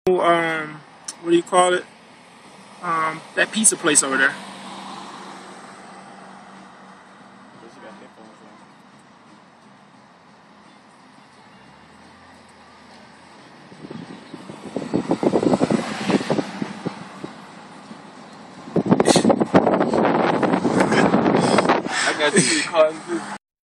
What do you call it? That pizza place over there. I got 2 cartons too.